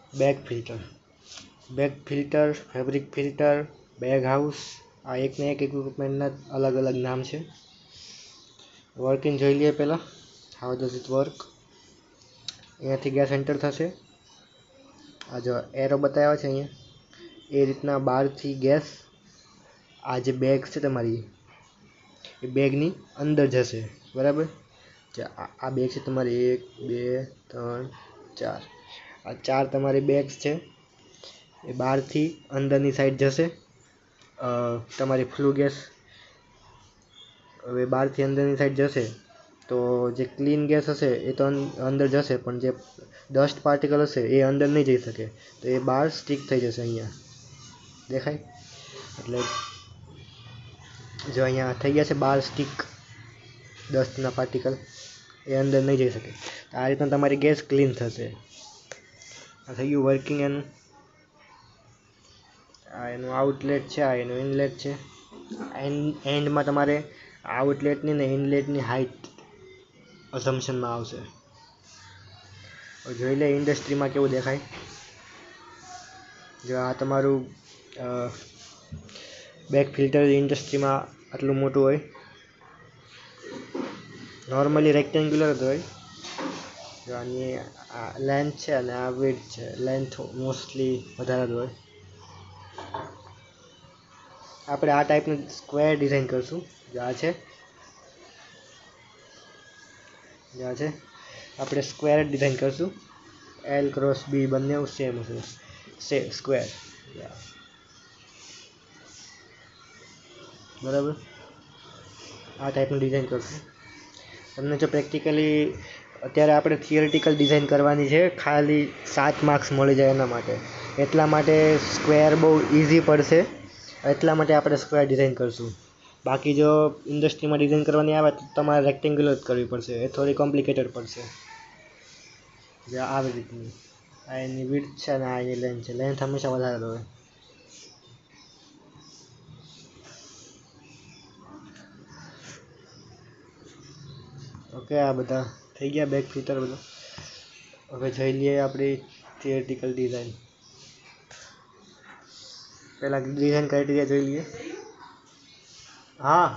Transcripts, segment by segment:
Bag filter, fabric filter, bag house, આ એકને એક ઇક્વિપમેન્ટના અલગ અલગ નામ છે. વર્કિંગ જોઈ લઈએ પહેલાં, હાઉ ડઝ ઇટ વર્ક. અહીંયાથી ગેસ એન્ટર થશે. આ જો એરો બતાવ્યા છે અહીંયા, એ રીતના બહારથી ગેસ આ જે બેગ છે તમારી, એ બેગની અંદર જશે. બરાબર, આ બેગ છે તમારી 1 2 3 4, આ 4 તમારી બેગ્સ છે. એ બહારથી અંદરની સાઈડ જશે. તમારી ફ્લુ ગેસ હવે બહારથી અંદરની સાઈડ જશે તો જે ક્લીન ગેસ હશે એ તો અંદર જશે, પણ જે ડસ્ટ પાર્ટિકલ હશે એ અંદર નહીં જઈ શકે, તો એ બહાર સ્ટીક થઈ જશે. અહીંયા દેખાય એટલે જો અહીંયા થઈ ગયા છે બહાર સ્ટીક ડસ્ટના પાર્ટિકલ, એ અંદર નહીં જઈ શકે. આ રીતના તમારી ગેસ ક્લીન થશે. આ થઈ ગયું વર્કિંગ એનું. આ એનું આઉટલેટ છે, આ એનું ઇનલેટ છે. એન્ડમાં તમારે આઉટલેટની ને ઇનલેટની હાઇટ અસમ્પશનમાં આવશે. જોઈ લે ઇન્ડસ્ટ્રીમાં કેવું દેખાય. જો આ તમારું બેગ ફિલ્ટર ઇન્ડસ્ટ્રીમાં આટલું મોટું હોય. નોર્મલી રેક્ટેન્ગ્યુલર જ હોય. જો આની આ લેન્થ છે અને આ વિડ્થ છે. લેન્થ મોસ્ટલી વધારે જ હોય. આપણે આ ટાઈપનું સ્ક્વેર ડિઝાઇન કરશું. જો આ છે આપણે સ્ક્વેર જ ડિઝાઇન કરશું. L ક્રોસ B બંને સેમ હશે, સ્ક્વેર. બરાબર, આ ટાઈપનું ડિઝાઇન કરશું. તમને જો પ્રેક્ટિકલી અત્યારે આપણે થિયરિટિકલ ડિઝાઇન કરવાની છે, ખાલી 7 માર્ક્સ મળી જાય એના માટે, એટલા માટે સ્ક્વેર બહુ ઇઝી પડશે. એટલા માટે આપણે સ્ક્વેર ડિઝાઇન કરશું. બાકી જો ઇન્ડસ્ટ્રીમાં ડિઝાઇન કરવાની આવે તો તમારે રેક્ટેન્ગ્યુલર જ કરવી પડશે, એ થોડી કોમ્પ્લિકેટેડ પડશે. જે આવી રીતની આ એની વિડ્થ છે અને આ એની લેન્થ છે. લેન્થ હંમેશા વધારે હોય. ઓકે, આ બધા થઈ ગયા બેગ ફિલ્ટર બધું. હવે જોઈ લઈએ આપણી થિયરિટિકલ ડિઝાઇન. પહેલાં ડિઝાઇન ક્રાઇટેરિયા જોઈ લઈએ. હા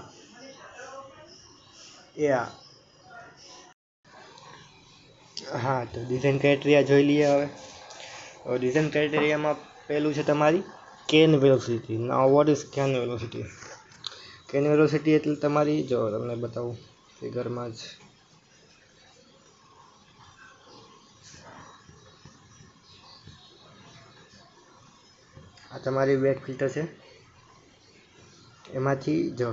તો ડિઝાઇન ક્રાઇટેરિયા જોઈ લઈએ. હવે ડિઝાઇન ક્રાઇટેરિયામાં પહેલું છે તમારી can velocity. Now what is can velocity? Can velocity એટલે તમારી, જો તમને બતાવું ફિગરમાં જ. આ તમારી બેગ ફિલ્ટર છે. એમાંથી જો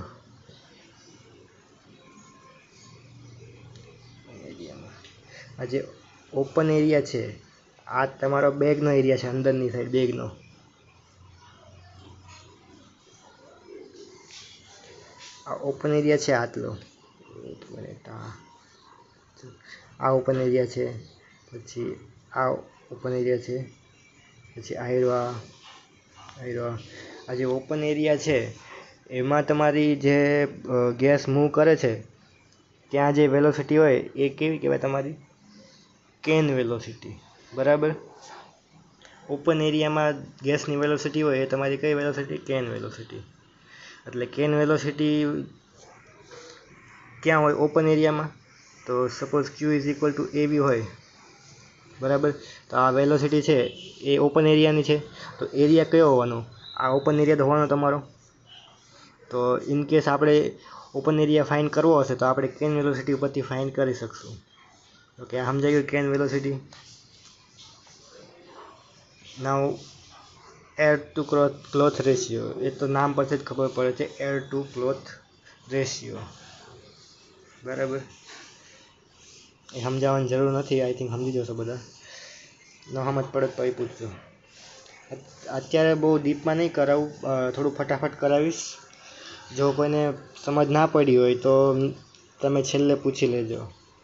આ જે ઓપન એરિયા છે, આ તમારો બેગનો એરિયા છે, અંદરની સાઈડ બેગનો. આ ઓપન એરિયા છે આટલો. એક મિનિટ, આ ઓપન એરિયા છે, પછી આ ઓપન એરિયા છે, પછી આ જે ઓપન એરિયા છે એમાં તમારી જે ગેસ મૂવ કરે છે ત્યાં જે વેલોસિટી હોય એ કેવી કહેવાય? તમારી કેન વેલોસિટી. બરાબર, ઓપન એરિયામાં ગેસની વેલોસિટી હોય એ તમારી કઈ વેલોસિટી? Can velocity. એટલે કેન વેલોસિટી ક્યાં હોય? ઓપન એરિયામાં. તો suppose Q is equal to AB હોય. બરાબર, તો આ વેલોસિટી છે એ ઓપન એરિયાની છે. તો એરિયા કયો હોવાનો? આ ઓપન એરિયા તો હોવાનો તમારો. તો ઇન કેસ આપણે ઓપન એરિયા ફાઇન્ડ કરવો હશે તો આપણે કેન વેલોસિટી ઉપરથી ફાઇન્ડ કરી શકશું. ઓકે, સમજાઈ ગયું can velocity. Now air to cloth ratio, એ તો નામ પરથી જ ખબર પડે છે, એર ટુ ક્લોથ રેશિયો. બરાબર, એ સમજાવવાની જરૂર નથી. આઈ થિંક સમજી જશો બધા. ન સમજ પડે તો એ પૂછજો. અત્યારે બહુ ડીપમાં નહીં કરાવું, થોડું ફટાફટ કરાવીશ. જો કોઈને સમજ ના પડી હોય તો તમે છેલ્લે પૂછી લેજો.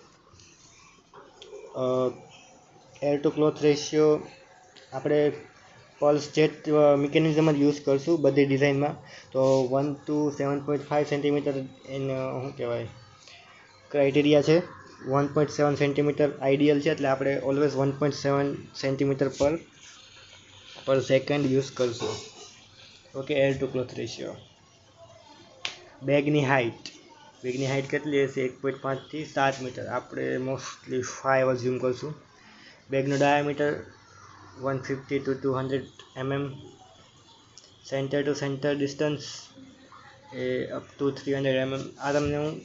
એર ટુ ક્લોથ રેશિયો આપણે પલ્સ જેટ મિકેનિઝમ જ યુઝ કરશું બધી ડિઝાઇનમાં. તો 1 to 7.5 સેન્ટીમીટર એને શું કહેવાય ક્રાઇટેરિયા છે. 1.7 સેન્ટીમીટર આઈડિયલ છે, એટલે આપણે always 1.7 centimetre per second use કરશું. Okay, air to cloth ratio. બેગની હાઇટ કેટલી હશે? 1.5 થી 7 મીટર. આપણે મોસ્ટલી 5 અઝ્યુમ કરશું. બેગનું diameter 150 to 200 mm. Centre to centre distance એ અપ ટુ 300 mm. આ તમને હું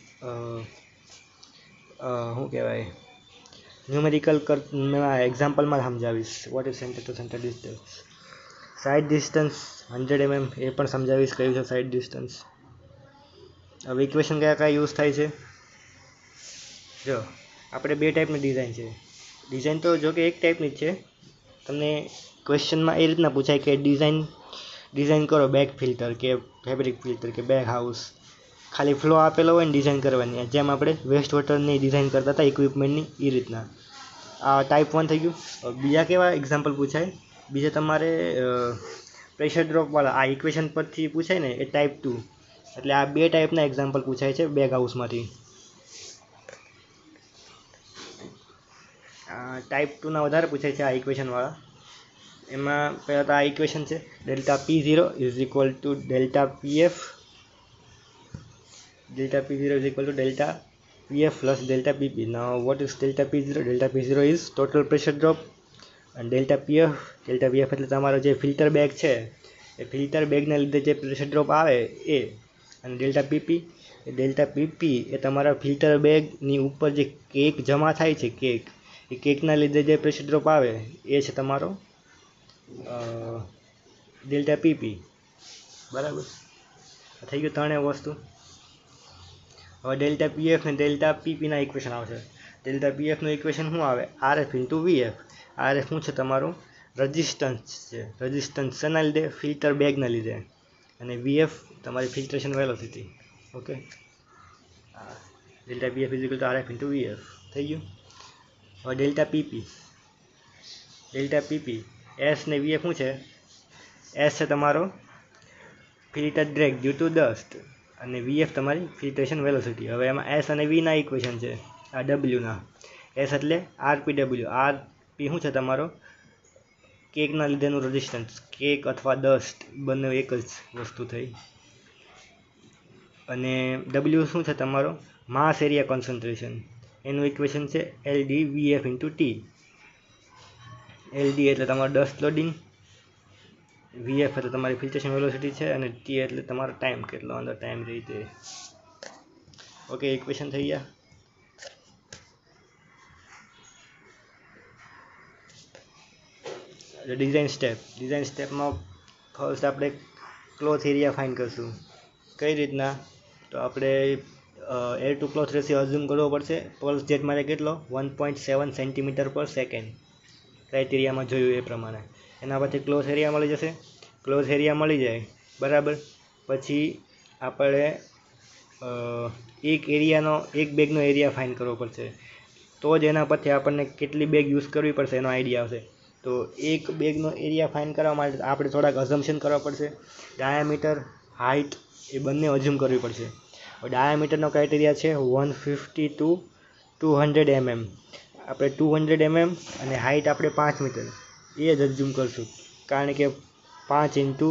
શું કહેવાય ન્યુમેરિકલ એક્ઝામ્પલમાં સમજાવીશ. What is centre to centre distance. Side distance 100 mm, એ પણ સમજાવીશ કયું છે સાઇડ ડિસ્ટન્સ. હવે ઇક્વેશન કયા યુઝ થાય છે? જો આપણે બે ટાઈપની ડિઝાઇન છે. ડિઝાઇન તો જો કે એક ટાઈપની જ છે. તમને ક્વેશ્ચનમાં એ રીતના પૂછાય કે ડિઝાઇન કરો બેગ ફિલ્ટર કે ફેબ્રિક ફિલ્ટર કે બેગ હાઉસ. ખાલી ફ્લો આપેલો હોય ને ડિઝાઇન કરવાની, જેમ આપણે વેસ્ટ વોટરની ડિઝાઇન કરતા હતા ઇક્વિપમેન્ટની એ રીતના. આ ટાઈપ 1 થઈ ગયું. બીજા કેવા એક્ઝામ્પલ પૂછાય? બીજા તમારે પ્રેશર ડ્રોપવાળા આ ઇક્વેશન પરથી પૂછાય ને, એ ટાઈપ 2. એટલે આ બે ટાઈપના એક્ઝામ્પલ પૂછાય છે બેગ હાઉસમાંથી. ટાઈપ 2ના વધારે પૂછાય છે આ ઇક્વેશનવાળા. એમાં પહેલાં તો આ ઇક્વેશન છે delta P0 is equal to delta PF. Delta P0 is equal to delta PF plus delta PP. Now what is delta P0? Delta P0 is total pressure drop, and delta PF એટલે તમારો જે filter bag છે એ filter બેગના લીધે જે pressure drop આવે એ. અને delta PP એ તમારા ફિલ્ટર બેગની ઉપર જે કેક જમા થાય છે એ કેકના લીધે જે પ્રેશર ડ્રોપ આવે એ છે તમારો ડેલ્ટા PP. બરાબર, થઈ ગયું ત્રણેય વસ્તુ. હવે ડેલ્ટા PF ને ડેલ્ટા PPના ઇક્વેશન આવશે. ડેલ્ટા PFનું ઇક્વેશન શું આવે? RF into VF. RF શું છે? તમારું રજિસ્ટન્સ છે. રજિસ્ટન્સ શેના લીધે? ફિલ્ટર બેગના લીધે. અને VF તમારી filtration velocity. Okay, delta PF is equal to RF into VF. થઈ ગયું. હવે ડેલ્ટા PP S ને VF શું છે? S છે તમારો filter drag due to dust, અને VF તમારી ફિલ્ટ્રેશન વેલોસિટી. હવે એમાં S અને Vના ઇક્વેશન છે આ Wના. S એટલે RPW. RP શું છે? તમારો કેકના લીધેનું રેઝિસ્ટન્સ. કેક અથવા ડસ્ટ બંને એક જ વસ્તુ થઈ. અને W શું છે? તમારો માસ એરિયા કોન્સન્ટ્રેશન. એનું ઇક્વેશન છે LD/VF ઇન્ટુ T. LD એટલે તમારો ડસ્ટ લોડિંગ, VF એટલે તમારી ફિલ્ટ્રેશન વેલોસિટી છે, અને T એટલે તમારો ટાઈમ, કેટલો અંદર ટાઈમ રહી તે. ઓકે, ઇક્વેશન થઈ ગયા. ડિઝાઇન સ્ટેપમાં ફર્સ્ટ આપણે ક્લોથ એરિયા ફાઇન્ડ કરશું. કઈ રીતના? તો આપણે air to cloth ratio assume કરવો પડશે. પલ્સ જેટ માટે કેટલો? 1.7 સેન્ટીમીટર પર સેકન્ડ. ક્રાઇટેરિયામાં જોયું એ પ્રમાણે. એના પછી ક્લોથ એરિયા મળી જશે. ક્લોથ એરિયા મળી જાય બરાબર. પછી આપણે એક બેગનો એરિયા ફાઇન્ડ કરવો પડશે. તો જ એના પછી આપણને કેટલી બેગ યુઝ કરવી પડશે એનો આઈડિયા આવશે. તો એક બેગનો એરિયા ફાઇન્ડ કરવા માટે આપણે થોડાક અઝમ્પશન કરવા પડશે. ડાયામીટર, હાઇટ એ બંને અઝ્યુમ કરવી પડશે. ડાયામીટરનો ક્રાઇટેરિયા છે 150 to 200 mm. આપણે 200 mm અને હાઇટ આપણે 5 મીટર એ જ અઝ્યુમ કરશું, કારણ કે 5 ઇન્ટુ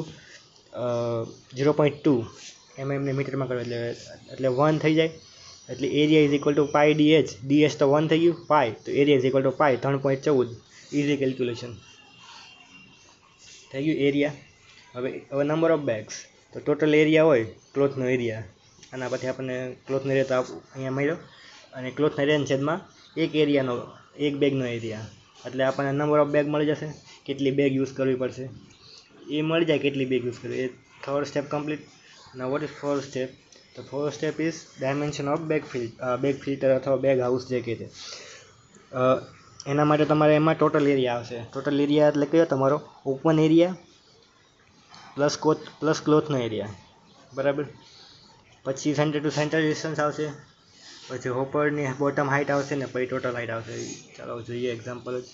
0.2 mm ને મીટરમાં કરો એટલે 1 થઈ જાય. એટલે area is equal to pi DH. DH તો 1 થઈ ગયું, પાઈ તો area is equal to pi 3.14. Easy calculation થઈ ગયું એરિયા. હવે નંબર ઓફ બેગ્સ. તો ટોટલ એરિયા હોય ક્લોથનો એરિયા, આના પછી આપણને ક્લોથનો એરિયા તો અહીંયા મળ્યો, અને ક્લોથના એરિયાના છેદમાં એક બેગનો એરિયા, એટલે આપણને નંબર ઓફ બેગ મળી જશે. કેટલી બેગ યુઝ કરવી પડશે એ મળી જાય. કેટલી બેગ યુઝ કરવી એ third step complete. Now what is fourth step? તો fourth step is dimension of bag filter અથવા બેગ હાઉસ જે કહે છે. એના માટે તમારે એમાં ટોટલ એરિયા આવશે. ટોટલ એરિયા એટલે કયો? તમારો ઓપન એરિયા પ્લસ ક્લોથનો એરિયા બરાબર. પછી સેન્ટર ટુ સેન્ટર ડિસ્ટન્સ આવશે, પછી હોપરની બોટમ હાઇટ આવશે, ને પછી ટોટલ હાઇટ આવશે. ચાલો જોઈએ એક્ઝામ્પલ જ.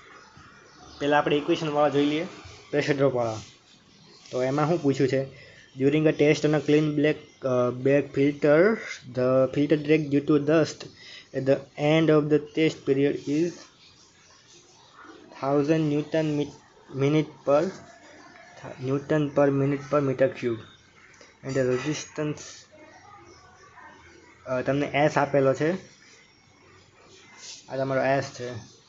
પહેલાં આપણે ઇક્વેશનવાળા જોઈ લઈએ, પ્રેશર ડ્રોપવાળા. તો એમાં શું પૂછ્યું છે? During a test on a clean black bag filter, the filter drag due to dust at the end of the test period is 1000 Newton per minute per meter cube, and the resistance તમને S આપેલો છે, આ તમારો S છે,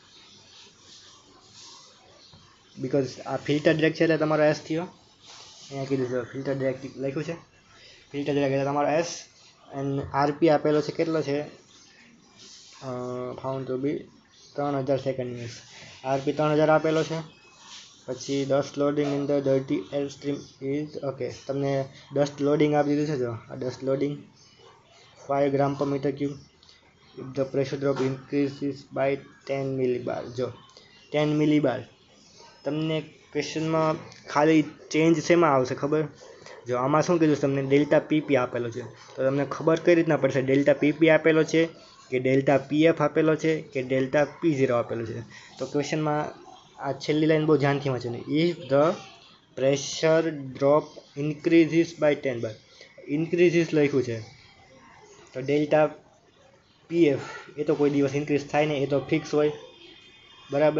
because આ filter drag છે એટલે તમારો S થયો. અહીંયા કીધું છે ફિલ્ટર ડ્રેગ લખ્યું છે, ફિલ્ટર ડ્રેગ એટલે તમારો S. એન્ડ આરપી આપેલો છે, કેટલો છે, found to be 3000 second. RP 3000 આપેલો છે. પછી dust loading in the dirty air stream is, okay, તમને ડસ્ટ લોડિંગ આપી દીધું છે. જો આ dust loading 5 gram per metre cube. If the pressure drop increases by 10 millibar. જો 10 મિલીબાર તમને ક્વેશ્ચનમાં ખાલી ચેન્જ શેમાં આવશે ખબર? જો આમાં શું કીધું તમને ડેલ્ટા પીપી આપેલો છે, તો તમને ખબર કઈ રીતના પડશે ડેલ્ટા પીપી આપેલો છે કે ડેલ્ટા પીએફ આપેલો છે કે ડેલ્ટા P0 આપેલો છે? તો ક્વેશ્ચનમાં આ છેલ્લી લાઈન બહુ ધ્યાનથી વાંચવાની. If the pressure drop increases by 10 bar, increases લખ્યું છે, તો ડેલ્ટા પીએફ એ તો કોઈ દિવસ ઇન્ક્રીઝ થાય નહીં, એ તો ફિક્સ હોય, બરાબર.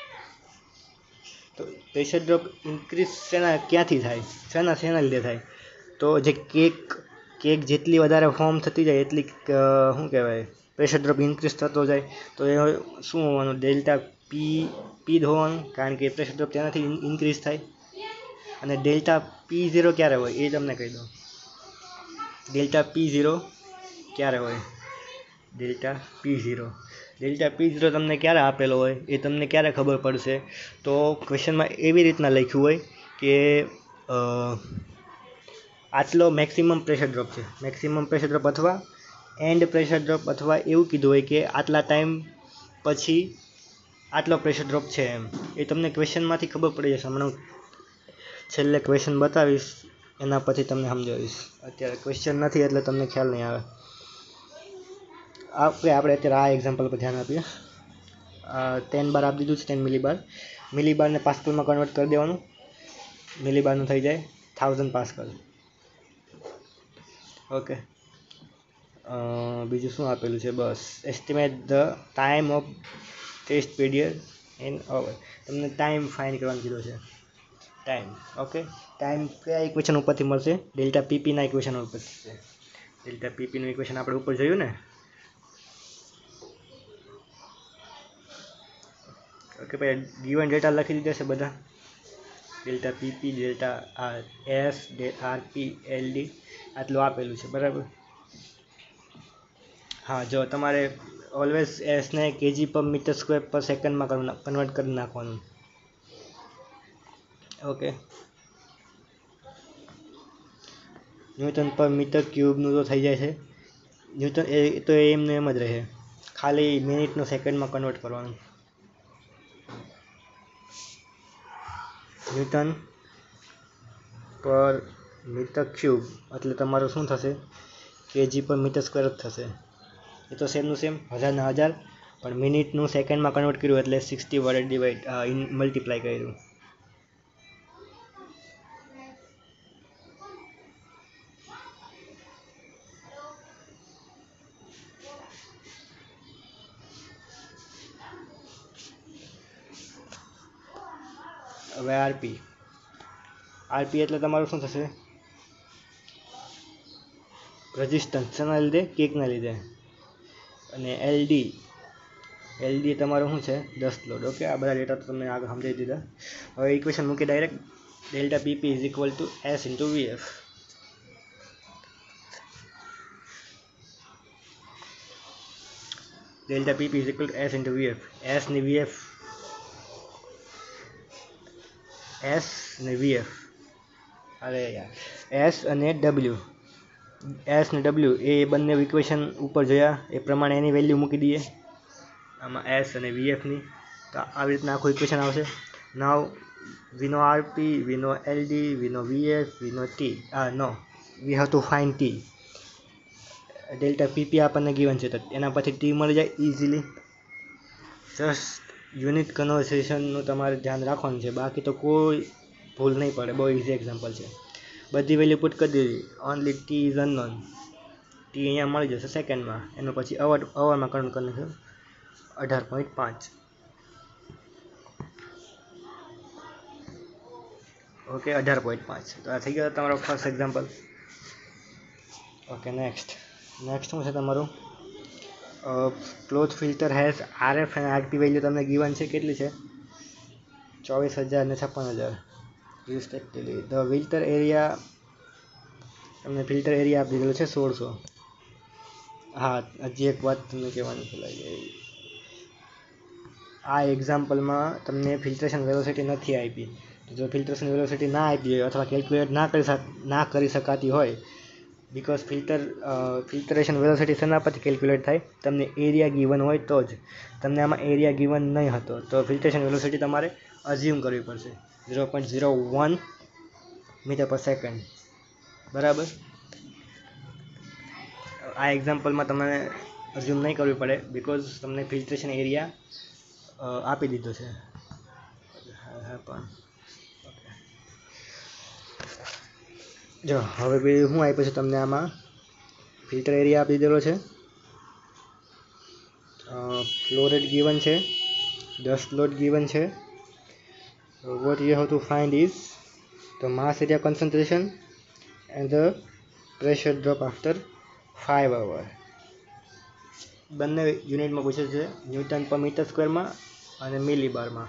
તો પ્રેશર ડ્રોપ ઇન્ક્રીઝ ક્યાંથી થાય, શેના લીધે થાય? તો જે કેક જેટલી વધારે ફોર્મ થતી જાય એટલી શું કહેવાય પ્રેશર ડ્રોપ ઇન્ક્રીઝ થતો જાય. તો એ શું હોવાનું? ડેલ્ટા પી જ હોવાનું, કારણ કે પ્રેશર ડ્રોપ તેનાથી ઇન્ક્રીઝ થાય. અને ડેલ્ટા P0 ક્યારે હોય એ તમને કહી દઉં. ડેલ્ટા P0 ક્યારે હોય? ડેલ્ટા P0 તમને ક્યારે આપેલો હોય એ તમને ક્યારે ખબર પડશે? તો ક્વેશ્ચનમાં એવી રીતના લખ્યું હોય કે આટલો મેક્સિમમ પ્રેશર ડ્રોપ છે, મેક્સિમમ પ્રેશર ડ્રોપ અથવા એન્ડ પ્રેશર ડ્રોપ, અથવા એવું કીધું હોય કે આટલા ટાઈમ પછી આટલો પ્રેશર ડ્રોપ છે એમ. એ તમને ક્વેશ્ચનમાંથી ખબર પડી જશે. હમણાં છેલ્લે ક્વેશ્ચન બતાવીશ, એના પછી તમને સમજાવીશ. અત્યારે ક્વેશ્ચન નથી એટલે તમને ખ્યાલ નહીં આવે. આપણે અત્યારે આ એક્ઝામ્પલ પર ધ્યાન આપીએ. 10 બાર આપી દીધું છે, 10 મિલીબાર. મિલીબારને પાસ્કલમાં કન્વર્ટ કરી દેવાનું. મિલીબારનું થઈ જાય 1000 પાસ્કલ. ઓકે, બીજું શું આપેલું છે? બસ estimate the time of test period in hour. તમને ટાઈમ ફાઇન્ડ કરવાનું કીધું છે, ટાઈમ. ઓકે, ટાઈમ કયા ઇક્વેશન ઉપરથી મળશે? ડેલ્ટા પીપીના ઇક્વેશન ઉપરથી. ડેલ્ટા પીપીનું ઇક્વેશન આપણે ઉપર જોયું ને. ઓકે ભાઈ, ગિવન ડેટા લખી દીધા છે બધા. Delta PP, delta S, RP, LD આટલું આપેલું છે, બરાબર. હા, જો તમારે ઓલવેઝ એસને kg per metre square per સેકન્ડમાં કન્વર્ટ કરી નાખવાનું. ઓકે, ન્યૂટન પર મીટર ક્યુબનું તો થઈ જાય છે. ન્યૂટન એ તો એમને એમ જ રહે, ખાલી મિનિટનું સેકન્ડમાં કન્વર્ટ કરવાનું. ન્યૂટન પર મીટર ક્યુબ એટલે તમારું શું થશે? કેજી પર મીટર સ્ક્વેર જ થશે. એ તો સેમનું સેમ, 1000 પણ મિનિટનું સેકન્ડમાં કન્વર્ટ કર્યું એટલે 60 વડે મલ્ટીપ્લાય કર્યું. હવે આરપી એટલે તમારું શું થશે? રેઝિસ્ટન્સ. શેના લીધે? કેકના લીધે. અને એલડી તમારું શું છે? Dust load. ઓકે, આ બધા ડેટા તો તમને આગળ સમજાવી દીધા. હવે ઇક્વેશન મૂકી direct. Delta PP is equal to S into VF. Delta PP is equal to S into VF. S ને વીએફ, અરે યાર, એસ અને ડબલ્યુ એ બંને ઇક્વેશન ઉપર જોયા એ પ્રમાણે એની વેલ્યુ મૂકી દઈએ આમાં એસ અને વીએફની. તો આવી રીતના આખું ઇક્વેશન આવશે. Now we know RP, we know LD, we know VF, we know T. We have to find T. Delta PP આપણને ગિવન છે, તો એના પછી ટી મળી જાય ઇઝીલી. જસ્ટ યુનિટ કન્વર્સેશનનું તમારે ધ્યાન રાખવાનું છે, બાકી તો કોઈ ભૂલ નહીં પડે. બહુ ઇઝી એક્ઝામ્પલ છે. બધી વેલ્યુ પુટ કરી દીધી. Only T is unknown. T અહીંયા મળી જશે સેકન્ડમાં. એનો પછી અવરમાં કન્વર્ટ કરી નાખ્યું 18.5. ઓકે 18.5. તો આ થઈ ગયો તમારો ફર્સ્ટ એક્ઝામ્પલ. ઓકે નેક્સ્ટ શું છે તમારું? ક્લોથ ફિલ્ટર હેઝ RF અને RP વેલ્યુ તમને ગિવન છે. કેટલી છે? 24,000 અને 56,000 રિસ્પેક્ટિવલી. ધ ફિલ્ટર એરિયા તમને ફિલ્ટર એરિયા આપી દીધેલો છે 1600. હા, હજી એક વાત તમને કહેવાની ભૂલાઈ ગઈ. આ એક્ઝામ્પલમાં તમને ફિલ્ટ્રેશન વેલોસિટી નથી આપી. તો જો ફિલ્ટ્રેશન વેલોસિટી ના આપી હોય અથવા કેલ્ક્યુલેટ ના કરી શકાતી હોય, બિકોઝ ફિલ્ટરેશન વેલોસિટી શેના પરથી કેલ્ક્યુલેટ થાય? તમને એરિયા ગિવન હોય તો જ. તમને આમાં એરિયા ગિવન નહીં હતો તો ફિલ્ટરેશન વેલોસિટી તમારે અઝ્યુમ કરવી પડશે 0.01 મીટર પર સેકન્ડ. બરાબર. આ એક્ઝામ્પલમાં તમને અઝ્યુમ નહીં કરવી પડે બિકોઝ તમને ફિલ્ટરેશન એરિયા આપી દીધો છે. પણ જો હવે બીજું શું આપ્યું છે તમને? આમાં ફિલ્ટર એરિયા આપી દીધેલો છે, ફ્લો રેટ ગિવન છે, ડસ્ટ લોડ ગિવન છે. what you have to find is the mass area concentration and the pressure drop after 5 hours. બંને યુનિટમાં પૂછે છે, ન્યૂટન પર મીટર સ્ક્વેરમાં અને મિલીબારમાં.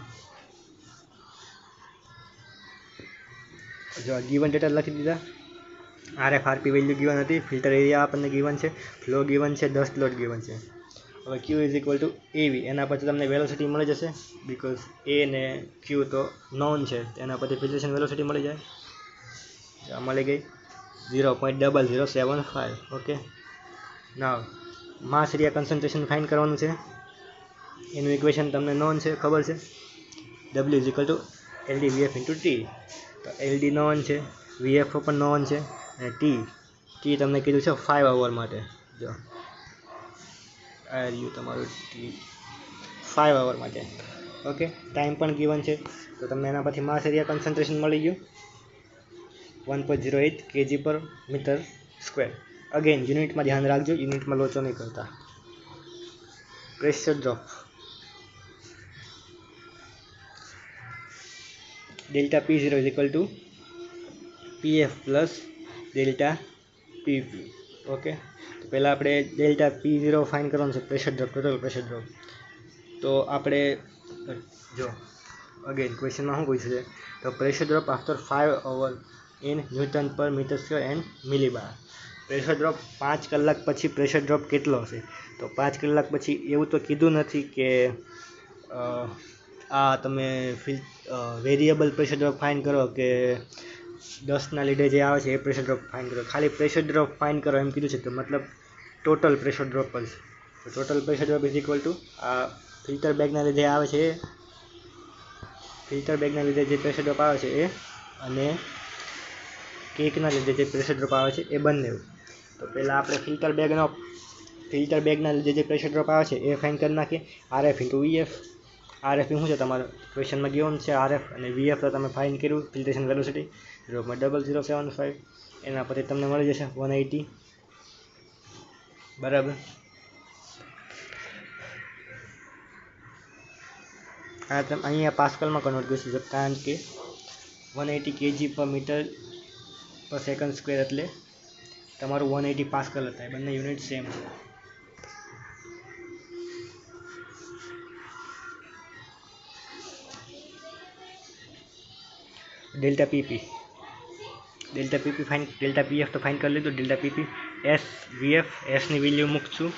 જો ગિવન ડેટા લખી દીધા. RF RP વેલ્યુ ગિવન હતી, ફિલ્ટર એરિયા આપણને ગિવન છે, ફ્લો ગિવન છે, ડસ્ટ લોડ ગિવન છે. હવે Q is equal to AV. એના પછી તમને વેલોસિટી મળી જશે બિકોઝ A ને Q તો નોન છે. એના પછી ફિલ્ટ્રેશન વેલોસિટી મળી જાય. મળી ગઈ 0.0075. Okay, now mass area concentration find કરવાનું છે. એનું ઇક્વેશન તમને નોન છે, ખબર છે. W is equal to LD VF into T. તો LD નોન છે, VF પણ નોન છે અને T તમને કીધું છે 5 અવર માટે. જો આ રહ્યું તમારું T 5 અવર માટે. ઓકે, ટાઈમ પણ ગિવન છે તો તમને એના પછી માસ એરિયા કન્સન્ટ્રેશન મળી ગયું 1.08 kg પર મીટર સ્ક્વેર. અગેન યુનિટમાં ધ્યાન રાખજો, યુનિટમાં લોચો નહીં કરતા. Pressure drop delta P0 is equal to PF plus delta PP. Okay, તો પહેલાં આપણે ડેલ્ટા P0 ફાઇન્ડ કરવાનું છે, pressure drop, total pressure drop. તો આપણે જો અગેન ક્વેશ્ચનમાં શું પૂછ્યું છે? તો pressure drop after 5 hour in newton per metre square and millibar. Pressure drop 5 કલાક પછી પ્રેશર ડ્રોપ કેટલો હશે? તો 5 કલાક પછી એવું તો કીધું નથી કે આ તમે વેરિયેબલ પ્રેશર ડ્રોપ ફાઇન્ડ કરો કે ડસ્ટના લીધે જે આવે છે એ પ્રેશર ડ્રોપ ફાઇન્ડ કરો. ખાલી પ્રેશર ડ્રોપ ફાઇન્ડ કરો એમ કીધું છે. તો મતલબ ટોટલ પ્રેશર ડ્રોપ જ. તો total pressure drop is equal to આ ફિલ્ટર બેગના લીધે આવે છે એ, ફિલ્ટર બેગના લીધે જે પ્રેશર ડ્રોપ આવે છે એ, અને કેકના લીધે જે પ્રેશર ડ્રોપ આવે છે એ બંને. તો પહેલાં આપણે ફિલ્ટર બેગના લીધે જે પ્રેશર ડ્રોપ આવે છે એ ફાઇન્ડ કરી નાખીએ. RF into VF. RF શું છે તમારો ક્વેશ્ચનમાં ગિવન છે RF, અને VF તો તમે ફાઇન્ડ કર્યું ફિલ્ટ્રેશન વેલોસિટી 0.0075. એના પછી તમને મળી જશે 180. બરાબર. આ તમે અહીંયા પાસ્કલમાં કન્વર્ટ કરી શકો કારણ કે 180 kg પર મીટર પર સેકન્ડ સ્ક્વેર એટલે તમારું 180 પાસ્કલ હતા. બંને યુનિટ સેમ છે. Delta PP fine, delta PF તો ફાઇન કરી લીધું. ડેલ્ટા PP S VF, એસની વેલ્યુ મૂકશું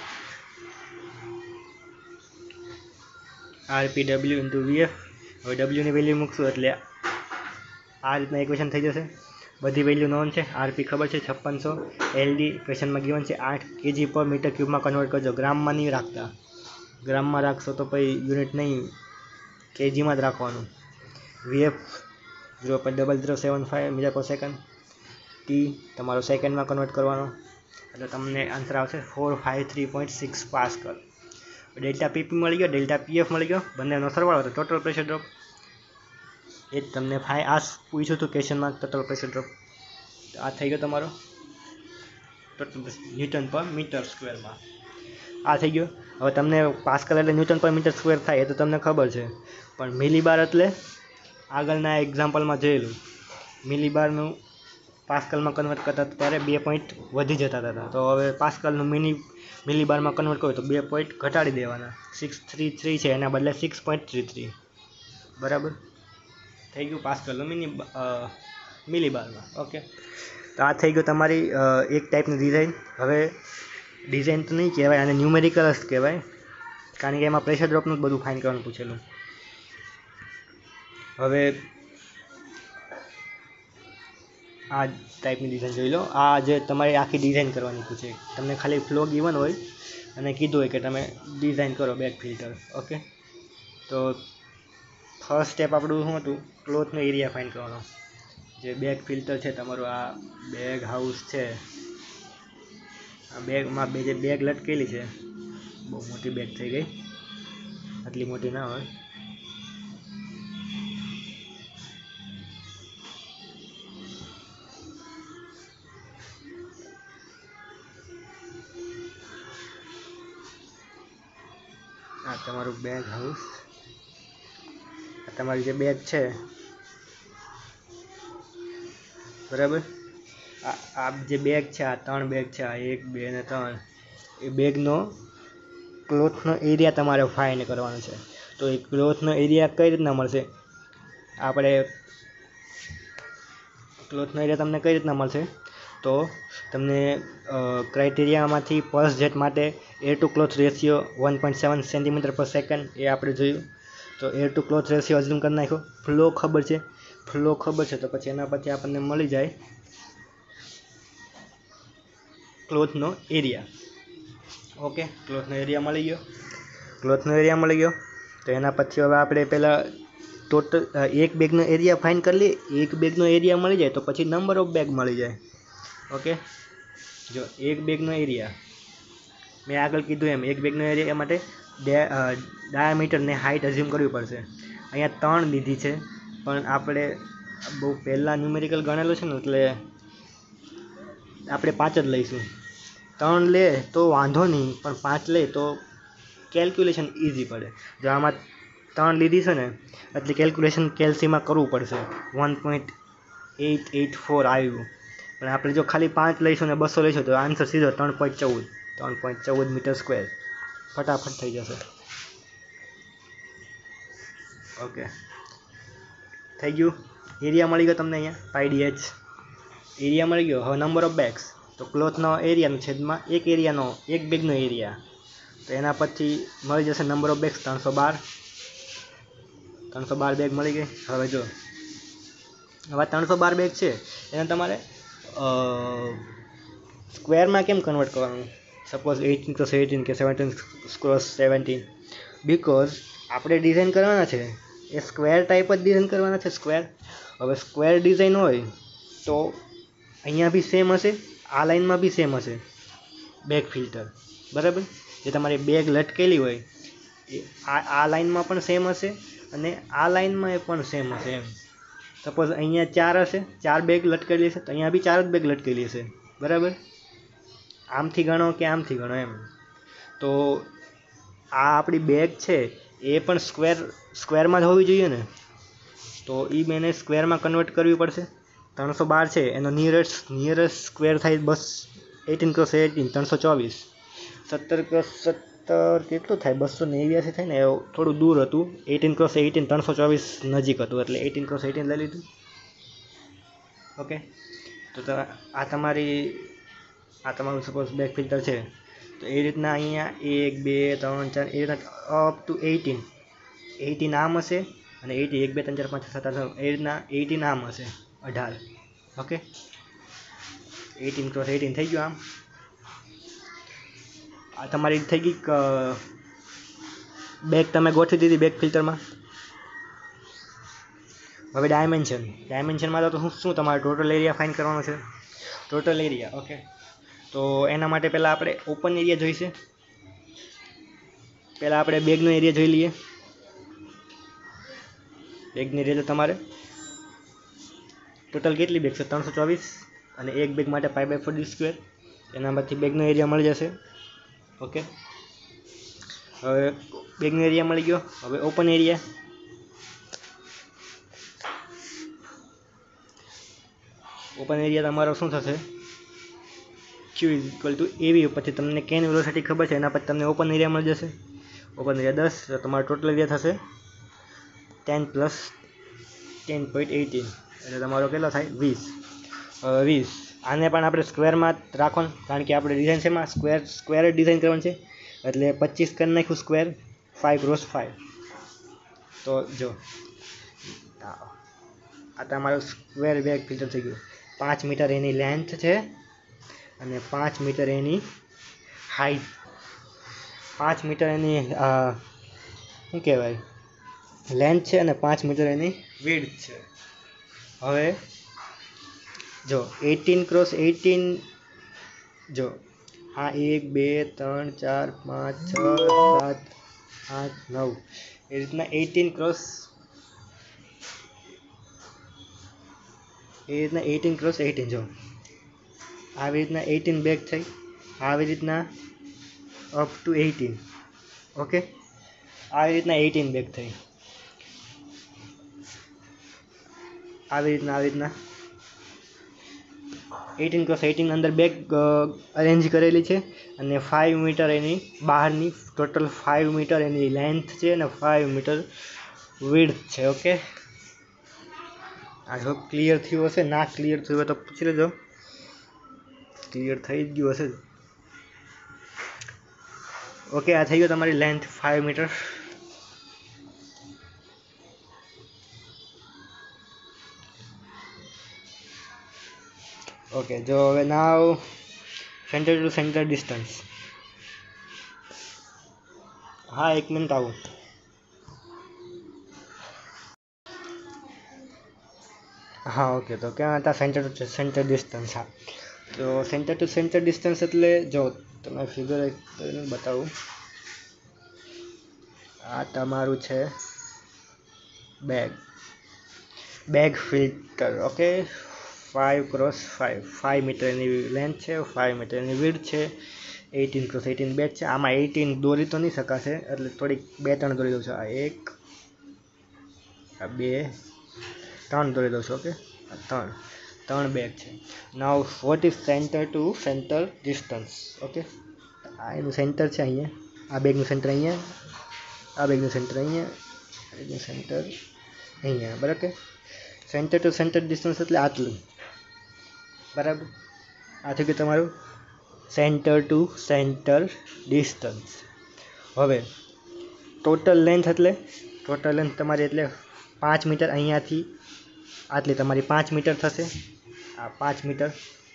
RPW ઇન્ટુ VF. હવે ડબલ્યુની વેલ્યુ મૂકશું એટલે આ રીતના ઇક્વેશન થઈ જશે. બધી વેલ્યુ નોન છે. RP ખબર છે 5600. LD ક્વેશ્ચનમાં ગિવન છે 8 kg પર મીટર ક્યુબમાં કન્વર્ટ કરજો. ગ્રામમાં નહીં રાખતા, ગ્રામમાં રાખશો તો પછી યુનિટ નહીં, kgમાં જ રાખવાનું. VF 0.0075 મીટર પર સેકન્ડ. T તમારો સેકન્ડમાં કન્વર્ટ કરવાનો એટલે તમને આન્સર આવશે 453.6 પાસ્કલ. ડેલ્ટા PP મળી ગયો, ડેલ્ટા PF મળી ગયો, બંનેનો સરવાળો તો ટોટલ પ્રેશર ડ્રોપ. એ જ તમને આ પૂછ્યું હતું ક્વેશ્ચનમાં ટોટલ પ્રેશર ડ્રોપ. આ થઈ ગયો તમારો ટોટલ ન્યૂટન પર મીટર સ્ક્વેરમાં. આ થઈ ગયો. હવે તમને પાસ્કલ એટલે ન્યૂટન પર મીટર સ્ક્વેર થાય એ તો તમને ખબર છે, પણ મિલીબાર એટલે આગળના એક્ઝામ્પલમાં જોયેલું. મિલીબારનું પાસ્કલમાં કન્વર્ટ કરતા ત્યારે 2 પોઈન્ટ વધી જતા હતા. તો હવે પાસ્કલનું મિલીબારમાં કન્વર્ટ કરો તો 2 પોઈન્ટ ઘટાડી દેવાના. 633 છે એના બદલે 6.33. બરાબર થઈ ગયું પાસ્કલનું મિલીબારમાં. ઓકે, તો આ થઈ ગયું તમારી એક ટાઈપની ડિઝાઇન. હવે ડિઝાઇન તો નહીં કહેવાય, અને ન્યુમેરિકલ જ કહેવાય, કારણ કે એમાં પ્રેશર ડ્રોપનું જ બધું ફાઇન કરવાનું પૂછેલું. હવે આ ટાઈપની ડિઝાઇન જોઈ લો. આ જે તમારે આખી ડિઝાઇન કરવાની પૂછે, તમને ખાલી ફ્લો ગિવન હોય અને કીધું હોય કે તમે ડિઝાઇન કરો બેગ ફિલ્ટર. ઓકે, તો ફર્સ્ટ સ્ટેપ આપણું શું હતું? ક્લોથનો એરિયા ફાઇન કરવાનો. જે બેગ ફિલ્ટર છે તમારું, આ બેગ હાઉસ છે. આ બેગમાં જે બેગ લટકેલી છે, બહુ મોટી બેગ થઈ ગઈ, આટલી મોટી ના હોય. આ તમારું બેગ હાઉસ. આ તમારી જે બેગ છે, બરાબર. આ જે બેગ છે, આ 3 બેગ છે, આ 1 2 અને 3. એ બેગનો ક્લોથનો એરિયા તમારે ફાઇન કરવાનો છે. તો એ ક્લોથનો એરિયા કઈ રીતના મળશે? આપણે ક્લોથનો એરિયા તમને કઈ રીતના મળશે? તો તમને ક્રાઇટેરિયામાંથી પલ્સ જેટ માટે air to cloth ratio 1.7 cm/s એ આપણે જોયું. તો air to cloth ratio assume કરી નાખ્યો. ફ્લો ખબર છે, તો પછી એના પછી આપણને મળી જાય ક્લોથનો એરિયા. ઓકે, ક્લોથનો એરિયા મળી ગયો. તો એના પછી હવે આપણે પહેલાં ટોટલ એક બેગનો એરિયા ફાઇન કરી લઈએ. એક બેગનો એરિયા મળી જાય તો પછી નંબર ઓફ બેગ મળી જાય. ઓકે, જો એક બેગનો એરિયા મેં આગળ કીધું એમ, એક બેગનો એરિયા માટે ડાયામીટર ને હાઇટ અઝ્યુમ કરવી પડશે. અહીંયા 3 લીધી છે, પણ આપણે બહુ પહેલાં ન્યુમેરિકલ ગણેલું છે ને, એટલે આપણે 5 જ લઈશું. 3 લે તો વાંધો નહીં, પણ 5 લે તો કેલ્ક્યુલેશન ઇઝી પડે. જો આમાં 3 લીધી છે ને, એટલે કેલ્ક્યુલેશન કેલ્સીમાં કરવું પડશે. 1.884 આવ્યું, પણ આપણે જો ખાલી 5 લઈશું ને 200 લઈશું તો આન્સર સીધો 3.14 મીટર સ્ક્વેર ફટાફટ થઈ જશે. ઓકે, થઈ ગયું. એરિયા મળી ગયો તમને અહીંયા πdh એરિયા મળી ગયો. હવે નંબર ઓફ બેગ્સ, તો ક્લોથનો એરિયાનો છેદમાં એક બેગનો એરિયા, તો એના પછી મળી જશે નંબર ઓફ બેગ્સ 312 બેગ મળી ગઈ. હવે જો હવે 312 બેગ છે એને તમારે સ્ક્વેરમાં કેમ કન્વર્ટ કરવાનું? સપોઝ 18x18 કે 17x17, બિકોઝ આપણે ડિઝાઇન કરવાના છે એ સ્ક્વેર ટાઈપ જ ડિઝાઇન કરવાના છે. હવે સ્ક્વેર ડિઝાઇન હોય તો અહીંયા બી સેમ હશે, આ લાઇનમાં બી સેમ હશે બેગ ફિલ્ટર. બરાબર, જે તમારી બેગ લટકેલી હોય એ આ લાઇનમાં પણ સેમ હશે, અને આ લાઇનમાં એ પણ સેમ હશે. એમ સપોઝ અહીંયા 4 હશે, 4 બેગ લટકેલી હશે, તો અહીંયા બી 4 જ બેગ લટકેલી હશે. બરાબર, આમથી ગણો કે આમથી ગણો એમ. તો આ આપણી બેગ છે એ પણ સ્ક્વેરમાં જ હોવી જોઈએ ને, તો એ મેને સ્ક્વેરમાં કન્વર્ટ કરવી પડશે. 312 છે એનો નિયરેસ્ટ સ્ક્વેર થાય 18x18 324. 17x17 કેટલું થાય? 289 થાય ને, એ થોડું દૂર હતું. 18x18 324 નજીક હતું, એટલે 18x18 લઈ લીધું. ઓકે, તો આ તમારું સપોઝ બેગ ફિલ્ટર છે, તો એ રીતના અહીંયા 1 2 3 4 એ રીતના અપ ટુ 18 આમ હશે, અને 80 1 2 3 4 5 6 7 8 એ રીતના 18 આમ હશે, 18. ઓકે, 18x18 થઈ ગયું. આ તમારી થઈ ગઈ બેગ, તમે ગોઠવી દીધી બેગ ફિલ્ટરમાં. હવે ડાયમેન્શનમાં તો શું તમારે ટોટલ એરિયા ફાઇન કરવાનો છે, ટોટલ એરિયા. ઓકે, તો એના માટે પહેલાં આપણે ઓપન એરિયા જોઈશે. પહેલાં આપણે બેગનો એરિયા જોઈ લઈએ. બેગની એરિયા તો તમારે ટોટલ કેટલી બેગ છે? 324. અને એક બેગ માટે π/4d², એના પરથી બેગનો એરિયા મળી જશે. ઓકે, હવે બેગનો એરિયા મળી ગયો. હવે ઓપન એરિયા, તમારો શું થશે? Q = AV. પછી તમને કેન વેલોસિટી ખબર છે, એના પછી તમને ઓપન એરિયા મળી જશે. ઓપન એરિયા 10, તો તમારો ટોટલ એરિયા થશે 10 + 10.18, એટલે તમારો કેટલો થાય? 20. આને પણ આપણે સ્ક્વેરમાં રાખવાનું, કારણ કે આપણે ડિઝાઇન છે એમાં સ્ક્વેર જ ડિઝાઇન કરવાનું છે. એટલે 25 કરી નાખ્યું સ્ક્વેર, 5 × 5. તો જો આ તમારું સ્ક્વેર બેગ ફિલ્ટર થઈ ગયું. 5 મીટર એની લેન્થ છે અને 5 મીટર એની હાઈટ, 5 મીટર એની શું કહેવાય લેન્થ છે અને 5 મીટર એની વિડ્થ છે. હવે જો 18 × 18, જો આ 1 2 3 4 5 6 7 8 9, એ રીતના 18 × 18, જો આવી રીતના 18 બેગ થઈ, આવી રીતના અપ ટુ 18. ઓકે, આવી રીતના 18 બેગ થઈ, આવી રીતના 18 × 18 અંદર બેગ અરેન્જ કરેલી છે. અને 5 મીટર એની બહારની, ટોટલ 5 મીટર એની લેન્થ છે અને 5 મીટર વિડ્થ છે. ઓકે, આઈ હોપ ક્લિયર થયું હશે. ના ક્લિયર થયું હોય તો પૂછી લેજો, ક્લિયર થઈ જ ગયું હશે. ઓકે, આ થઈ ગયો તમારી લેન્થ 5 મીટર. ઓકે, જો હવે now centre to centre distance. હા, 1 મિનિટ આવું. હા, ઓકે, તો ક્યાં હતા? Centre to centre distance. હા, તો સેન્ટર ટુ સેન્ટર ડિસ્ટન્સ એટલે જો તમે ફિગર કરીને બતાવું. આ તમારું છે બેગ ફિલ્ટર. ઓકે, 5 × 5 મીટર એની લેન્થ છે, 5 મીટર એની વિડ્થ છે, 18 × 18 બેગ છે. આમાં 18 દોરી તો નહીં શકાશે, એટલે થોડીક 2-3 દોરી દઉં છું. આ 1, આ 2, 3 દોરી દઉં છું. ઓકે, આ 3 બેગ છે. Now what is centre to centre distance? Okay, આ એનું સેન્ટર છે અહીંયા, આ બેગનું સેન્ટર અહીંયા, આ બેગનું સેન્ટર અહીંયા, બેગનું સેન્ટર અહીંયા. બરાબર? સેન્ટર ટુ સેન્ટર ડિસ્ટન્સ એટલે આટલું. બરાબર? આ થઈ ગયું તમારું સેન્ટર ટુ સેન્ટર ડિસ્ટન્સ. હવે ટોટલ લેન્થ તમારી એટલે 5 મીટર, અહીંયાથી આટલી તમારી 5 મીટર થશે. આ 5 મીટર,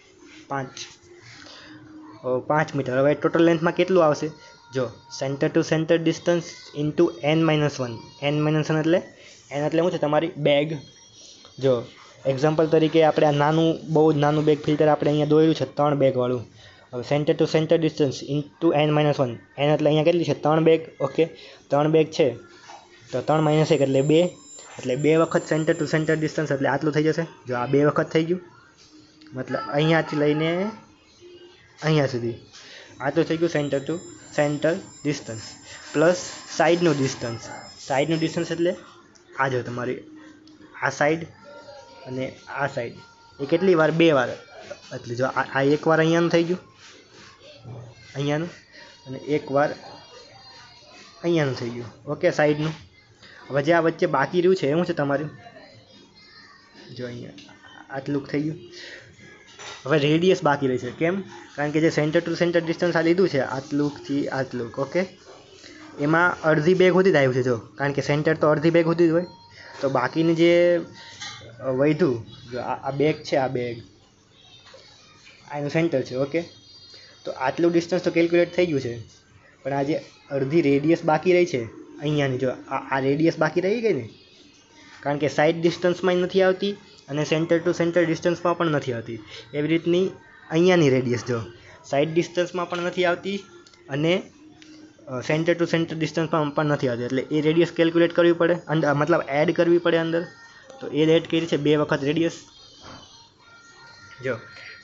5 મીટર. હવે ટોટલ લેન્થમાં કેટલું આવશે? જો centre to centre distance into n-1. n-1 એટલે શું છે? તમારી બેગ. જો એક્ઝામ્પલ તરીકે આપણે આ બહુ જ નાનું બેગ ફિલ્ટર આપણે અહીંયા દોર્યું છે, 3 બેગવાળું. હવે centre to centre distance into n-1. n એટલે અહીંયા કેટલી છે? 3 બેગ. ઓકે, 3 બેગ છે, તો 3 - 1 એટલે 2. એટલે 2 વખત સેન્ટર ટુ સેન્ટર ડિસ્ટન્સ એટલે આટલું થઈ જશે. જો આ 2 વખત થઈ ગયું, મતલબ અહીંયાથી લઈને અહીંયા સુધી આટલું થઈ ગયું centre to centre distance. Plus સાઈડનું ડિસ્ટન્સ એટલે આ જો તમારી આ સાઈડ અને આ સાઈડ, એ કેટલી વાર? 2 વાર. એટલે જો આ 1 વાર અહીંયાનું થઈ ગયું, અહીંયાનું, અને 1 વાર અહીંયાનું થઈ ગયું. ઓકે, સાઈડનું. હવે જે આ વચ્ચે બાકી રહ્યું છે એ શું છે તમારું? જો અહીંયા આટલું થઈ ગયું. હવે રેડિયસ બાકી રહી છે. કેમ? કારણ કે જે સેન્ટર ટુ સેન્ટર ડિસ્ટન્સ આ લીધું છે, આટલુંથી આટલું. ઓકે, એમાં અડધી બેગ સુધી જ આવ્યું છે. જો કારણ કે સેન્ટર તો અડધી બેગ સુધી જ હોય, તો બાકીની જે વધ્યું, જો આ બેગ છે, આ બેગ આનું સેન્ટર છે. ઓકે, તો આટલું ડિસ્ટન્સ તો કેલ્ક્યુલેટ થઈ ગયું છે, પણ આ જે અડધી રેડિયસ બાકી રહી છે અહીંયાની, જો આ રેડિયસ બાકી રહી ગઈ ને, કારણ કે સાઈડ ડિસ્ટન્સમાં નથી આવતી અને સેન્ટર ટુ સેન્ટર ડિસ્ટન્સમાં પણ નથી આવતી. એવી રીતની અહીંયાની રેડિયસ જો સાઈડ ડિસ્ટન્સમાં પણ નથી આવતી અને સેન્ટર ટુ સેન્ટર ડિસ્ટન્સમાં પણ નથી આવતી. એટલે એ રેડિયસ કેલ્ક્યુલેટ કરવી પડે, મતલબ એડ કરવી પડે અંદર. તો એ એડ કરી છે 2 વખત રેડિયસ. જો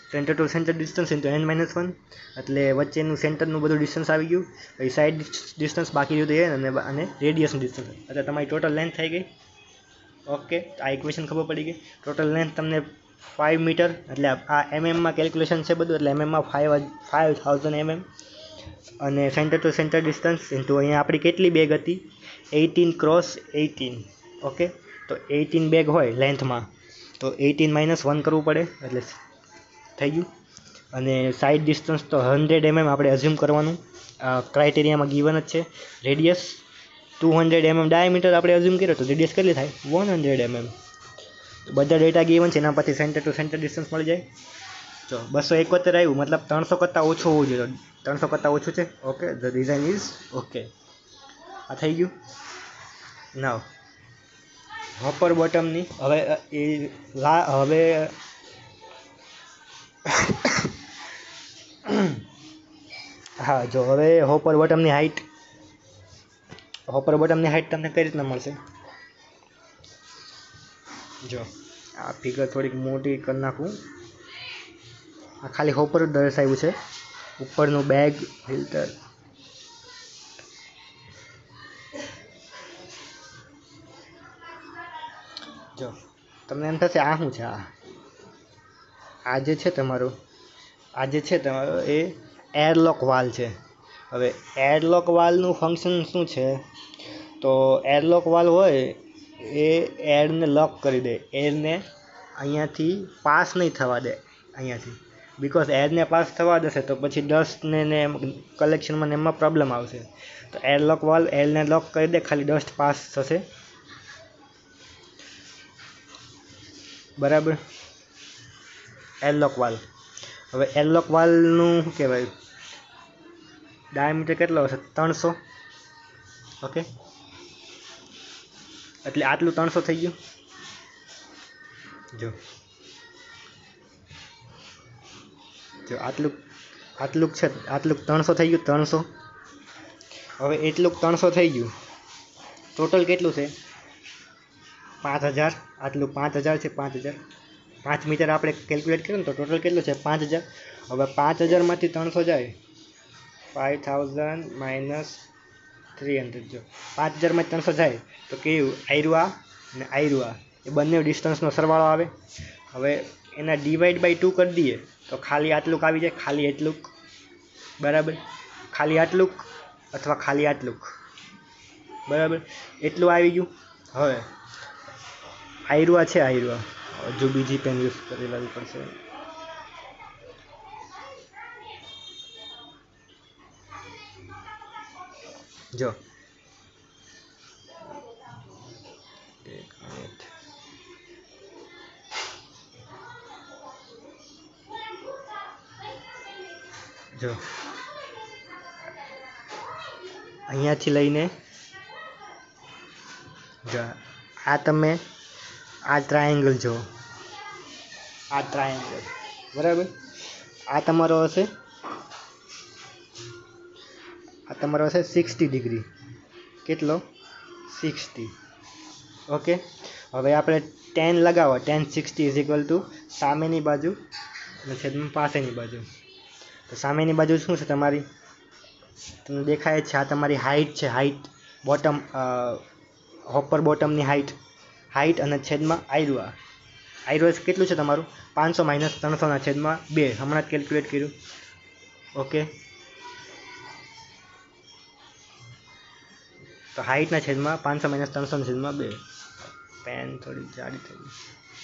centre to centre distance into n-1 એટલે વચ્ચેનું સેન્ટરનું બધું ડિસ્ટન્સ આવી ગયું, પછી સાઈડ ડિસ્ટન્સ બાકી રહ્યું તો અને રેડિયસનું ડિસ્ટન્સ. એટલે તમારી ટોટલ લેન્થ થઈ ગઈ. ઓકે, આ ઇક્વેશન ખબર પડી ગઈ. ટોટલ લેન્થ તમને 5 મીટર, એટલે આ એમએમમાં કેલ્ક્યુલેશન છે બધું, એટલે એમએમમાં 5000 mm, અને centre to centre distance into અહીંયા આપણી કેટલી બેગ હતી 18x18. ઓકે, તો 18 બેગ હોય લેન્થમાં તો 18 - 1 કરવું પડે એટલે થઈ ગયું. અને સાઈડ ડિસ્ટન્સ તો 100 mm આપણે અઝ્યુમ કરવાનું, ક્રાઇટેરિયામાં ગીવન જ છે. રેડિયસ 200 mm ડાયામીટર આપણે અઝ્યુમ કર્યો તો રેડિયસ કેટલી થાય 100 mm. બધા ડેટા ગીવન છે, એના પછી સેન્ટર ટુ સેન્ટર ડિસ્ટન્સ મળી જાય. જો 271 આવ્યું, મતલબ 300 કરતાં ઓછું હોવું જોઈએ. 300 કરતાં ઓછું છે. Okay, the design is okay. આ થઈ ગયું. નાવ હોપર બોટમની હવે હા, જો હવે હોપર બોટમની હાઇટ તમને કઈ રીતના મળશે? જો આ ફિગર થોડીક મોટી કરી નાખું. આ ખાલી હોપર જ દર્શાવ્યું છે, ઉપરનું બેગ ફિલ્ટર. જો તમને એમ થશે આ શું છે, આ જે છે તમારો એ એરલોક વાલ છે. હવે એરલોક વાલનું ફંક્શન શું છે? તો એરલોક વાલ હોય એ એરને લોક કરી દે, એરને અહીંયાથી પાસ નહીં થવા દે અહીંયાથી, બિકોઝ એરને પાસ થવા દેશે તો પછી ડસ્ટને કલેક્શનમાં એમાં પ્રોબ્લેમ આવશે. તો એરલોક વાલ એરને લોક કરી દે, ખાલી ડસ્ટ પાસ થશે. બરાબર, એરલોક વાલ. હવે એરલોક વાલનું શું કહેવાય, ડાયામીટર કેટલો હશે 300. ઓકે, એટલે આટલું 300 થઈ ગયું. જો આટલું છે, આટલું 300 થઈ ગયું. 300. હવે એટલું 300 થઈ ગયું. ટોટલ કેટલું છે 5000. આટલું 5000 છે. 5000 5 મીટર આપણે કેલ્ક્યુલેટ કરીએ ને તો ટોટલ કેટલું છે 5000. હવે 5000માંથી 300 જાય 5000 - 300. જો 5000માંથી 300 જાય તો કેવું આયરુઆ અને આયરુઆ એ બંને ડિસ્ટન્સનો સરવાળો આવે. હવે એના ડિવાઈડ બાય 2 કરી દઈએ તો ખાલી આટલું આવી જાય, ખાલી એટલું. બરાબર, ખાલી આટલું અથવા ખાલી આટલું. બરાબર, એટલું આવી ગયું. હવે આયરુઆ છે, આયરુઆ જો બીજી પેન યુઝ કરી લેવી પડશે. જો જો અહીંયાથી લઈને જો આ તમે આ ટ્રાયેંગલ જો, આ ટ્રાયેંગલ બરાબર, આ તમારો હશે 60 ડિગ્રી. કેટલો 60. ઓકે, હવે આપણે tan લગાવો. tan 60 = સામેની બાજુ અને છેદમાં પાસેની બાજુ. તો સામેની બાજુ શું છે તમારી, તમને દેખાય છે, આ તમારી હાઇટ છે. હાઇટ બોટમ હોપર બોટમની હાઇટ અને છેદમાં આયરુઆ. આયરુઆ કેટલું છે તમારું 500 - 300/2. હમણાં જ કેલ્ક્યુલેટ કર્યું. ઓકે, તો હાઇટના છેદમાં 500 - 300/2. પેન થોડી જાડી થઈ ગઈ.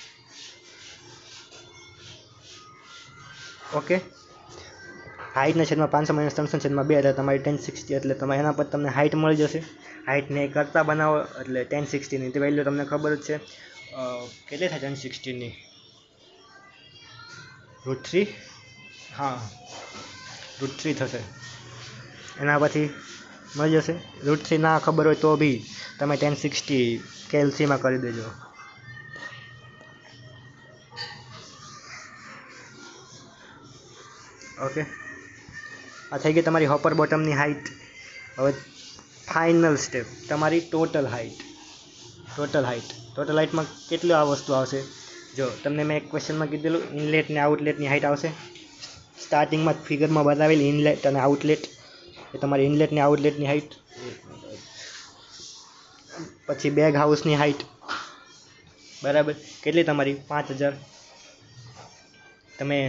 ઓકે, હાઇટના છેદમાં 500 - 300/2 એટલે તમારી 1060. એટલે તમે એના પર તમને હાઇટ મળી જશે. હાઇટને કરતાં બનાવો એટલે 1060ની તે વેલ્યુ તમને ખબર જ છે. કેટલી થાય 1060ની √3. હા, √3 થશે. એના પછી મળી જશે. √3 ના ખબર હોય તો બી તમે 1060 કેલ્સીમાં કરી દેજો. ઓકે, આ થઈ ગઈ તમારી હોપર બોટમની હાઇટ. હવે ફાઇનલ સ્ટેપ તમારી ટોટલ હાઇટમાં કેટલી આ વસ્તુ આવશે જો તમને મેં એક ક્વેશ્ચનમાં કીધેલું ઇનલેટ ને આઉટલેટની હાઇટ આવશે. સ્ટાર્ટિંગમાં ફિગરમાં બતાવેલી ઇનલેટ અને આઉટલેટ એ તમારી ઇનલેટ ને આઉટલેટની હાઇટ. પછી બેગ હાઉસની હાઇટ બરાબર કેટલી તમારી 5000. તમે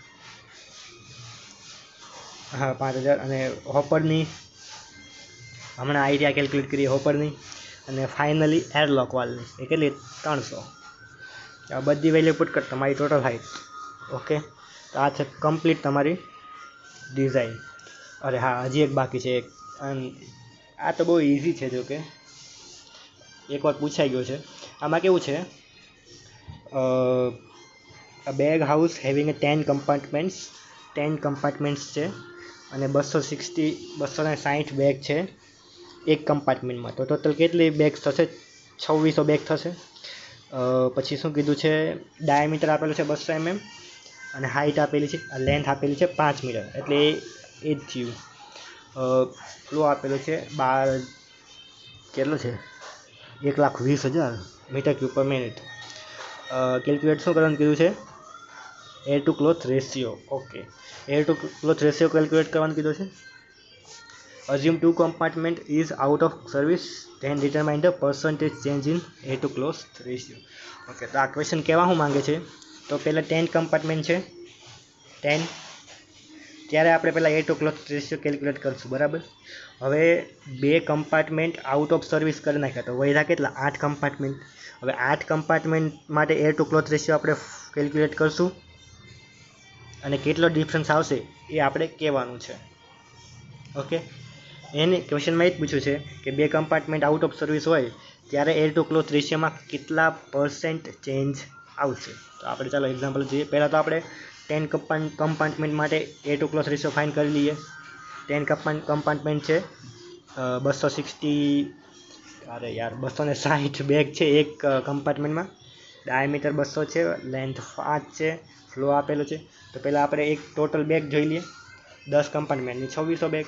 હા 5000. અને હોપરની હમણાં આઈડિયા કેલ્ક્યુલેટ કરીએ હોપરની. અને ફાઇનલી એરલોક વાલની એ કેટલી 300. આ બધી વેલ્યુ પુટ કર તમારી ટોટલ હાઇટ. ઓકે તો આ છે કમ્પ્લીટ તમારી ડિઝાઇન. અરે હા હજી એક બાકી છે. આ તો બહુ ઇઝી છે. જો કે એકવાર પૂછાઈ ગયો છે. આમાં કેવું છે a bag house having a 10 compartments છે અને 260 બેગ છે એક કમ્પાર્ટમેન્ટમાં. તો ટોટલ કેટલી બેગ થશે? 2600 બેગ થશે. પછી શું કીધું છે? ડાયામીટર આપેલું છે 200 mm અને હાઇટ આપેલી છે, લેન્થ આપેલી છે 5 મીટર. એટલે એ જ થયું. ફ્લો આપેલો છે 12 કેટલો છે 1,20,000 metre cube per minute. Calculate શું કરવાનું કીધું છે? Air to cloth ratio. Okay air to cloth ratio calculate કરવાનું કીધું છે. assume 2 compartment is out of service, then determine the percentage change in air to cloth ratio. Okay તો આ question કહેવા શું માંગે છે? તો પહેલાં 10 કમ્પાર્ટમેન્ટ છે 10. ત્યારે આપણે પહેલાં air to cloth ratio calculate કરીશું બરાબર. હવે 2 કમ્પાર્ટમેન્ટ આઉટ ઓફ સર્વિસ કરી નાખ્યા તો વધ્યા કેટલા? 8 કમ્પાર્ટમેન્ટ. હવે 8 કમ્પાર્ટમેન્ટ માટે એર ટુ ક્લોથ રેશિયો આપણે કેલ્ક્યુલેટ કરશું અને કેટલો ડિફરન્સ આવશે એ આપણે કહેવાનું છે. ઓકે એને ક્વેશ્ચનમાં એ જ પૂછ્યું છે કે 2 કમ્પાર્ટમેન્ટ આઉટ ઓફ સર્વિસ હોય ત્યારે એર ટુ ક્લોથ રેશિયોમાં કેટલા % ચેન્જ આવશે. તો આપણે ચાલો એક્ઝામ્પલ જોઈએ. પહેલાં તો આપણે 10 કમ્પાર્ટમેન્ટ માટે air to cloth ratio find કરી લઈએ. 10 કમ્પાર્ટમેન્ટ છે 260 બેગ છે એક કમ્પાર્ટમેન્ટમાં. ડાયામીટર 200 છે, લેન્થ 5 છે, ફ્લો આપેલો છે. તો પહેલાં આપણે એક ટોટલ બેગ જોઈ લઈએ. 10 કમ્પાર્ટમેન્ટની 2600 bag.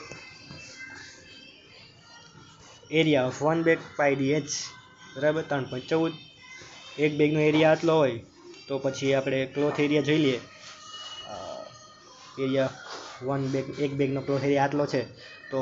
Area of 1 bag pi DH બરાબર 3.14. એક બેગનો એરિયા આટલો હોય તો પછી આપણે ક્લોથ એરિયા જોઈ લઈએ. એરિયા એક બેગનો ક્લોથ એરિયા આટલો છે તો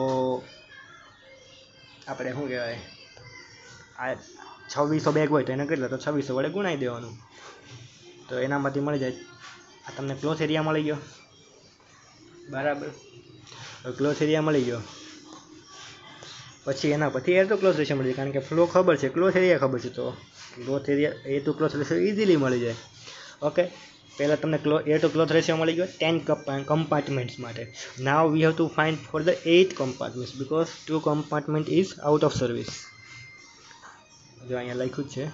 આપણે શું કહેવાય આ 2600 બેગ હોય તો એને કેટલો? તો 2600 વડે ગુણાઈ દેવાનું. તો એનામાંથી મળી જાય. આ તમને ક્લોથ એરિયા મળી ગયો બરાબર. ક્લોથ એરિયા મળી ગયો પછી એના પછી એર ટુ ક્લોથ રેશિયો મળી જાય. કારણ કે ફ્લો ખબર છે, ક્લોથ એરિયા ખબર છે, તો cloth area air to cloth ratio easily મળી જાય. ઓકે પહેલાં તમને એર ટુ ક્લોથ રેશિયો મળી ગયો 10 કમ્પાર્ટમેન્ટ્સ માટે. Now we have to find for the 8 compartments because 2 compartment is out of service. જો અહીંયા લખ્યું જ છે.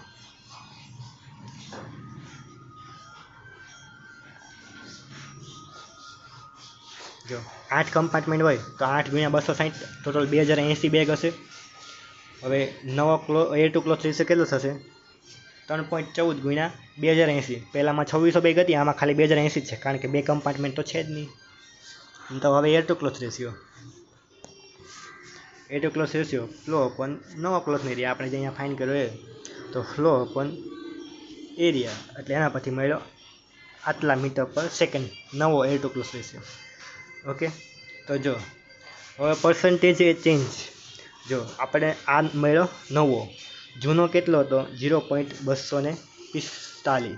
જો 8 કમ્પાર્ટમેન્ટ હોય તો 8 × 260 ટોટલ 2080 બેગ હશે. હવે નવો એર ટુ ક્લોથ રેશિયો કેટલો થશે? 3.14 × 2080. પહેલાંમાં 2600 બેગ હતી, આમાં ખાલી 2080 જ છે કારણ કે 2 કમ્પાર્ટમેન્ટ તો છે જ નહીં. તો હવે air to cloth ratio flow upon નવો ક્લોથનો એરિયા આપણે જે અહીંયા ફાઇન્ડ કર્યો એ તો ફ્લો અપોન એરિયા એટલે એના પછી મળ્યો આટલા મીટર પર સેકન્ડ નવો air to cloth ratio. Okay તો જો હવે પર્સન્ટેજ એ ચેન્જ. જો આપણે આ મળ્યો નવો, જૂનો કેટલો હતો? 0.245.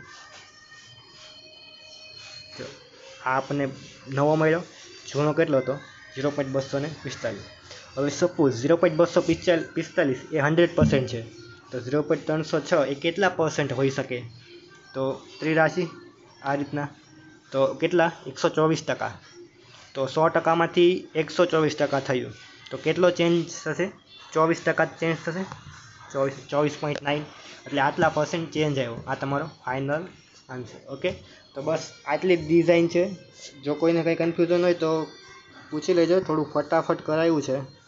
જો આ આપણને નવો મળ્યો, જૂનો કેટલો હતો? 0.245. હવે સપોઝ 0.245 એ 100% છે તો 0.306 એ કેટલા % હોઈ શકે? તો ત્રિરાશી આ રીતના. તો કેટલા? 124%. તો 100%માંથી 124% થયું તો કેટલો ચેન્જ થશે? 24% ચેન્જ થશે. 24.9 એટલે આટલા % ચેન્જ આવ્યો. આ તમારો ફાઇનલ આન્સર. ઓકે તો બસ આટલી જ ડિઝાઇન છે. જો કોઈને કંઈ કન્ફ્યુઝન હોય તો પૂછી લેજો. થોડું ફટાફટ કરાવ્યું છે.